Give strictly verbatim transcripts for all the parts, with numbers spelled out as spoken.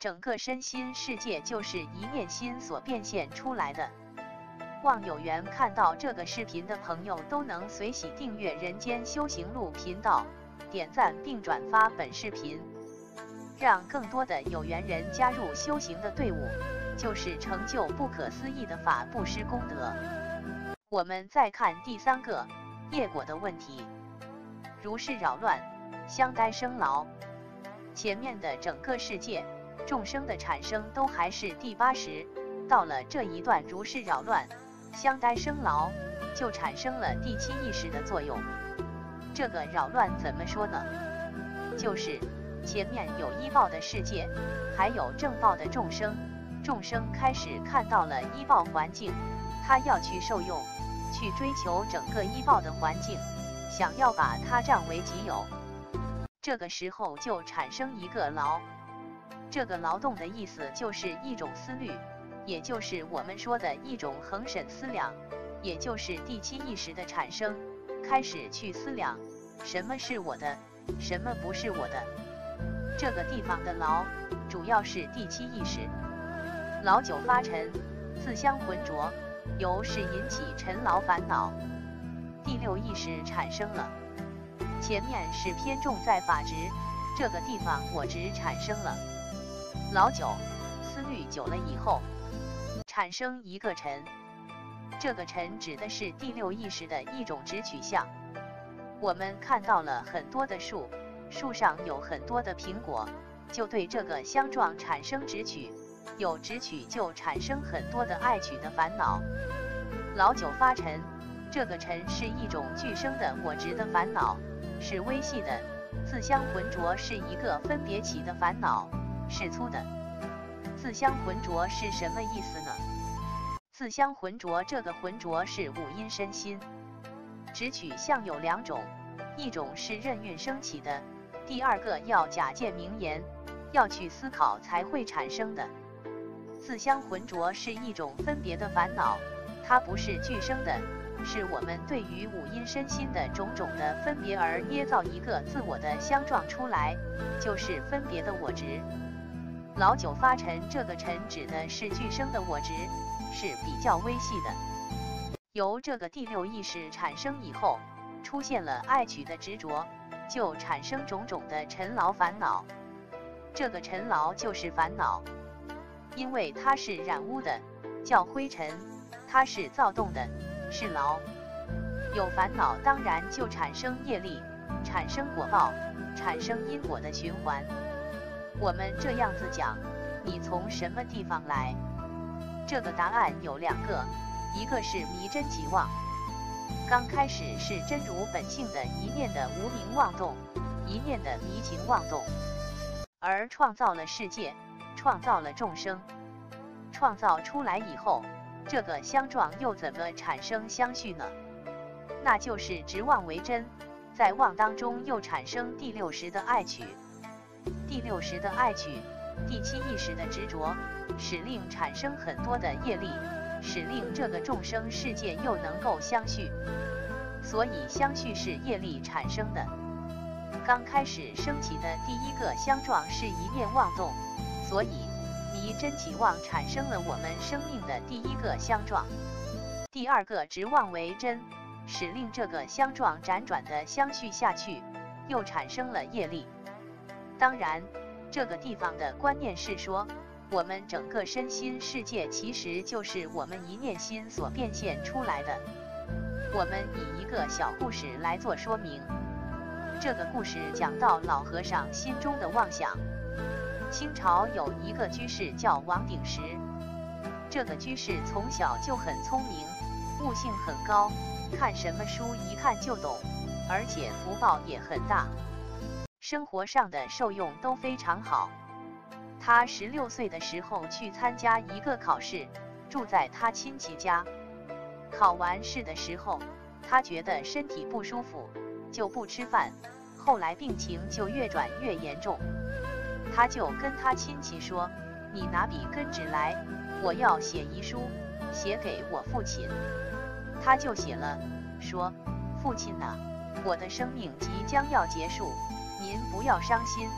整个身心世界就是一念心所变现出来的。望有缘看到这个视频的朋友都能随喜订阅人间修行路频道，点赞并转发本视频，让更多的有缘人加入修行的队伍，就是成就不可思议的法布施功德。我们再看第三个业果的问题，如是扰乱，相待生劳。前面的整个世界众生的产生都还是第八识，到了这一段如是扰乱，相待生劳，就产生了第七意识的作用。这个扰乱怎么说呢？就是前面有依报的世界，还有正报的众生，众生开始看到了依报环境，他要去受用，去追求整个依报的环境，想要把它占为己有。这个时候就产生一个劳，这个劳动的意思就是一种思虑，也就是我们说的一种衡审思量，也就是第七意识的产生，开始去思量什么是我的，什么不是我的。这个地方的劳主要是第七意识，劳久发沉，自相浑浊，由是引起尘劳烦恼。第六意识产生了，前面是偏重在法执，这个地方我执产生了。劳久，思虑久了以后，产生一个尘，这个尘指的是第六意识的一种执取向。我们看到了很多的树，树上有很多的苹果，就对这个相状产生执取，有执取就产生很多的爱取的烦恼。劳久发沉，这个沉是一种具生的我执的烦恼，是微细的；自相浑浊是一个分别起的烦恼，是粗的。自相浑浊是什么意思呢？自相浑浊，这个浑浊是五阴身心。执取向有两种，一种是任运升起的，第二个要假借名言，要去思考才会产生的。自相浑浊是一种分别的烦恼，它不是具生的，是我们对于五阴身心的种种的分别而捏造一个自我的相状出来，就是分别的我执。劳久发沉，这个沉指的是具生的我执，是比较微细的。由这个第六意识产生以后，出现了爱取的执着，就产生种种的尘劳烦恼。这个尘劳就是烦恼，因为它是染污的，叫灰尘；它是躁动的，是劳。有烦恼当然就产生业力，产生果报，产生因果的循环。我们这样子讲，你从什么地方来？这个答案有两个，一个是迷真己妄，刚开始是真如本性的一念的无明妄动，一念的迷情妄动，而创造了世界，创造了众生。创造出来以后，这个相状又怎么产生相续呢？那就是执妄为真，在妄当中又产生第六识的爱取。第六识的爱取，第七意识的执着，使令产生很多的业力，使令这个众生世界又能够相续。所以相续是业力产生的。刚开始升起的第一个相状是一念妄动，所以迷真己妄产生了我们生命的第一个相状。第二个执妄为真，使令这个相状辗转的相续下去，又产生了业力。当然，这个地方的观念是说，我们整个身心世界其实就是我们一念心所变现出来的。我们以一个小故事来做说明。这个故事讲到老和尚心中的妄想。清朝有一个居士叫王鼎石，这个居士从小就很聪明，悟性很高，看什么书一看就懂，而且福报也很大，生活上的受用都非常好。他十六岁的时候去参加一个考试，住在他亲戚家。考完试的时候，他觉得身体不舒服，就不吃饭，后来病情就越转越严重。他就跟他亲戚说，你拿笔跟纸来，我要写遗书，写给我父亲。他就写了，说，父亲啊，我的生命即将要结束，您不要伤心，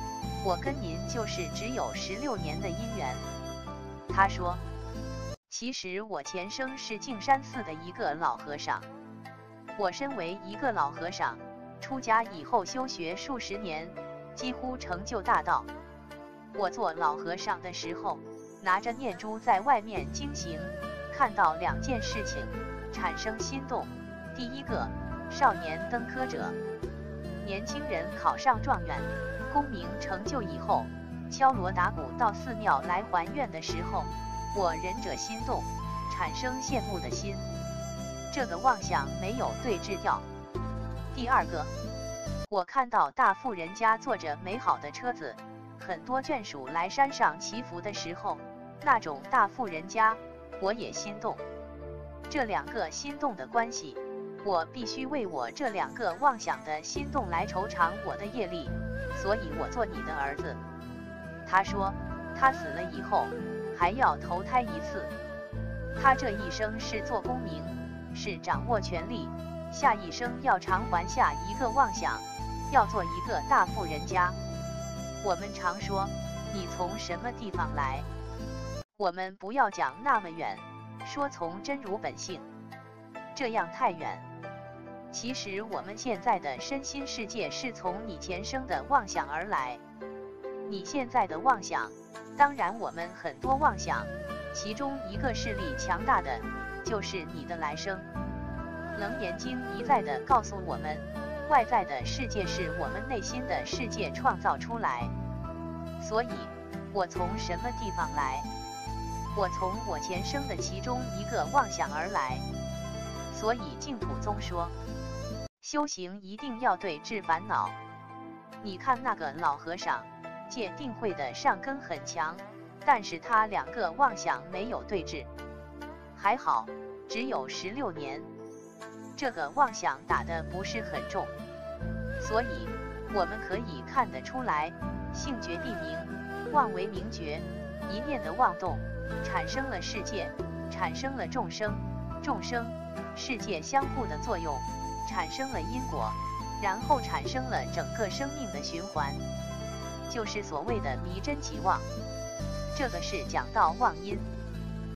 我跟您就是只有十六年的姻缘。他说，其实我前生是径山寺的一个老和尚。我身为一个老和尚，出家以后修学数十年，几乎成就大道。我做老和尚的时候，拿着念珠在外面经行，看到两件事情，产生心动。第一个，少年登科者，年轻人考上状元，功名成就以后，敲锣打鼓到寺庙来还愿的时候，我仁者心动，产生羡慕的心。这个妄想没有对治掉。第二个，我看到大富人家坐着美好的车子，很多眷属来山上祈福的时候，那种大富人家，我也心动。这两个心动的关系，我必须为我这两个妄想的心动来酬偿我的业力，所以我做你的儿子。他说，他死了以后还要投胎一次，他这一生是做功名，是掌握权力，下一生要偿还下一个妄想，要做一个大富人家。我们常说，你从什么地方来？我们不要讲那么远，说从真如本性，这样太远。其实我们现在的身心世界是从你前生的妄想而来。你现在的妄想，当然我们很多妄想，其中一个势力强大的，就是你的来生。楞严经一再的告诉我们，外在的世界是我们内心的世界创造出来。所以，我从什么地方来？我从我前生的其中一个妄想而来。所以净土宗说，修行一定要对治烦恼。你看那个老和尚，戒定慧的上根很强，但是他两个妄想没有对治，还好，只有十六年。这个妄想打得不是很重，所以我们可以看得出来，性觉地明，妄为名觉，一念的妄动，产生了世界，产生了众生，众生世界相互的作用，产生了因果，然后产生了整个生命的循环，就是所谓的迷真即妄。这个是讲到妄因。